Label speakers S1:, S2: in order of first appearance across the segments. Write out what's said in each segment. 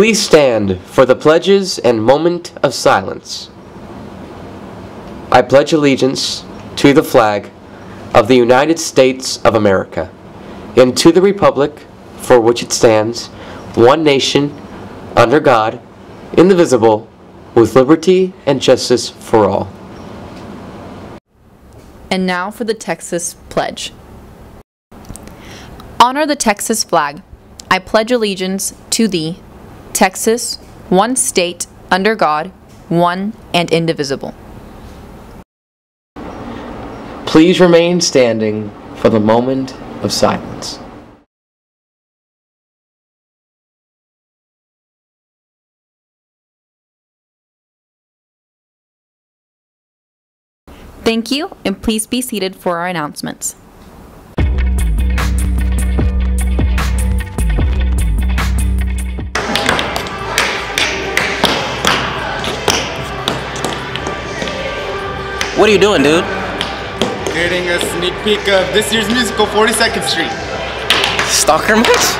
S1: Please stand for the pledges and moment of silence. I pledge allegiance to the flag of the United States of America and to the republic for which it stands, one nation, under God, indivisible, with liberty and justice for all.
S2: And now for the Texas Pledge. Honor the Texas flag. I pledge allegiance to thee, Texas, one state, under God, one and indivisible.
S1: Please remain standing for the moment of silence.
S2: Thank you, and please be seated for our announcements.
S3: What are you doing, dude?
S4: Getting a sneak peek of this year's musical, 42nd Street.
S3: Stalker match?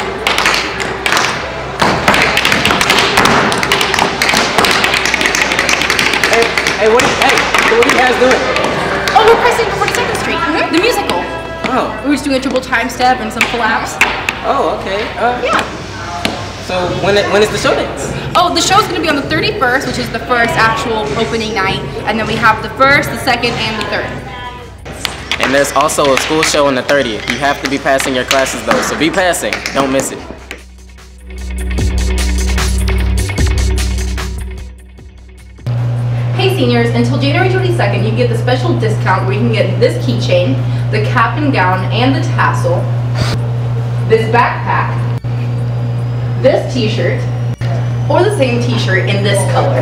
S3: Hey, what are you guys doing?
S5: Oh, we're pressing for 42nd Street, the musical.
S3: Oh.
S5: We're just doing a triple time step and some collabs.
S3: Oh, okay.
S5: Yeah.
S3: So when is the show dance?
S5: Oh, the show's going to be on the 31st, which is the first actual opening night, and then we have the 1st, the 2nd, and the 3rd.
S3: And there's also a school show on the 30th. You have to be passing your classes though, so be passing. Don't miss it.
S5: Hey seniors, until January 22nd, you get the special discount where you can get this keychain, the cap and gown, and the tassel, this backpack, this t-shirt, or the same t-shirt in this color.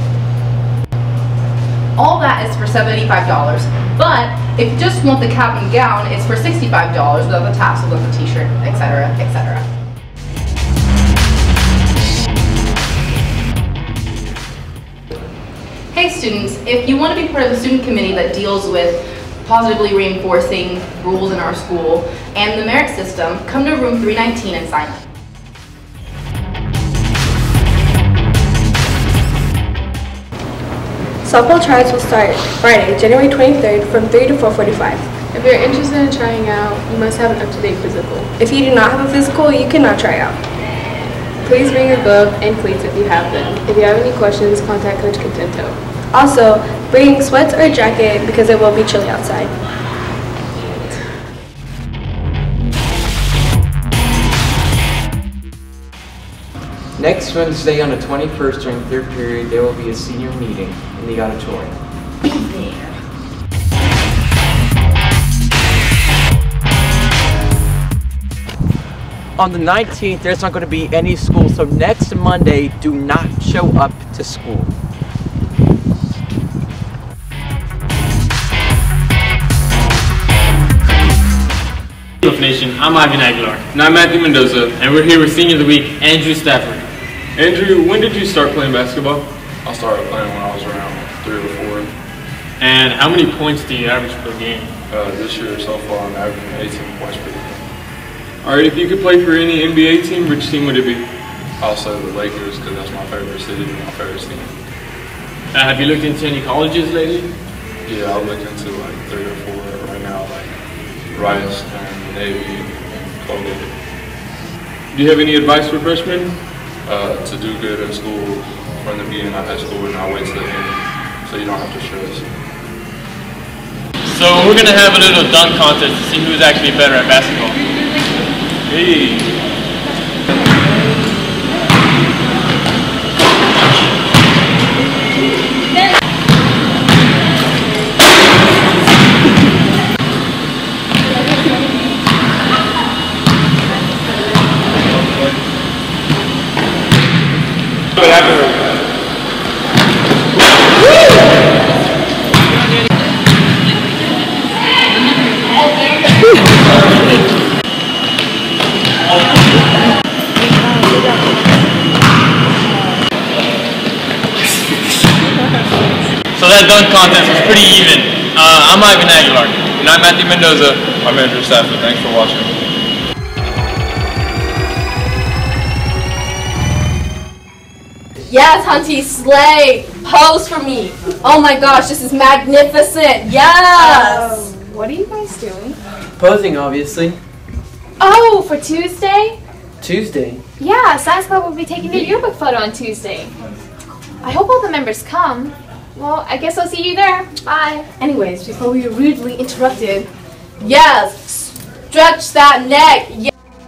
S5: All that is for $75, but if you just want the cap and gown, it's for $65 without the tassel, without the t-shirt, etc., etc. Hey students, if you want to be part of the student committee that deals with positively reinforcing rules in our school and the merit system, come to room 319 and sign up.
S6: Softball tryouts will start Friday, January 23rd from 3 to 4:45.
S7: If you're interested in trying out, you must have an up-to-date physical.
S6: If you do not have a physical, you cannot try out.
S7: Please bring your glove and cleats if you have them. If you have any questions, contact Coach Contento.
S6: Also, bring sweats or a jacket because it will be chilly outside.
S1: Next Wednesday on the 21st during third period, there will be a senior meeting in the auditorium. On the 19th, there's not going to be any school, so next Monday, do not show up to school.
S8: Nation, I'm Ivan Aguilar. And I'm Matthew Mendoza. And we're here with Senior of the Week, Andrew Stafford. Andrew, when did you start playing basketball?
S9: I started playing when I was around 3 or 4.
S8: And how many points do you average per game?
S9: This year so far, I'm averaging 18 points per game.
S8: Alright, if you could play for any NBA team, which team would it be?
S9: I'll say the Lakers because that's my favorite city and my favorite team.
S8: Have you looked into any colleges lately?
S9: Yeah, I'll look into like 3 or 4 right now, like Rice and Navy, Colgate.
S8: Do you have any advice for freshmen?
S9: To do good in school from the beginning of high school and not wait till the end so you don't have to stress.
S8: So we're going to have a little dunk contest to see who's actually better at basketball. Hey. So that dunk contest was pretty even. I'm Ivan Aguilar. And I'm Matthew Mendoza.
S9: I'm Andrew Stafford. Thanks for watching.
S5: Yes, Hunty, slay! Pose for me! Oh my gosh, this is magnificent! Yes!
S7: What are you guys doing?
S10: Posing, obviously.
S7: Oh, for Tuesday?
S10: Tuesday.
S7: Yeah, Science Club will be taking their yearbook photo on Tuesday. I hope all the members come. Well, I guess I'll see you there. Bye.
S5: Anyways, before we were rudely interrupted, yes! Stretch that neck! Yes.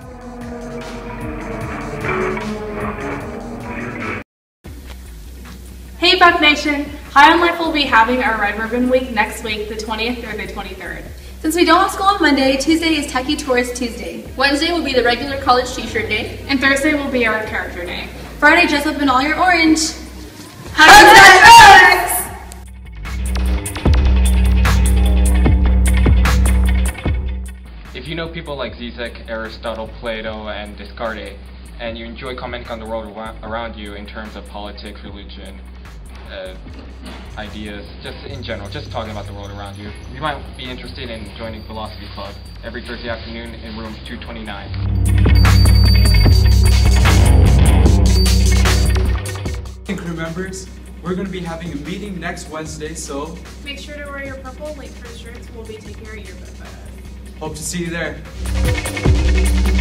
S11: Hey Buck Nation! High on Life will be having our Red Ribbon Week next week, the 20th through the 23rd.
S12: Since we don't have school on Monday, Tuesday is Techie Tourist Tuesday. Wednesday will be the regular college t-shirt day.
S11: And Thursday will be our character day.
S12: Friday, dress up in all your orange.
S13: If you know people like Zizek, Aristotle, Plato, and Descartes, and you enjoy commenting on the world around you in terms of politics, religion, ideas, just in general, just talking about the world around you, you might be interested in joining Philosophy Club every Thursday afternoon in room 229.
S14: Crew members, we're going to be having a meeting next Wednesday, so
S11: make sure to wear your purple link for shirts. We'll be taking our yearbook photos.
S14: Hope to see you there.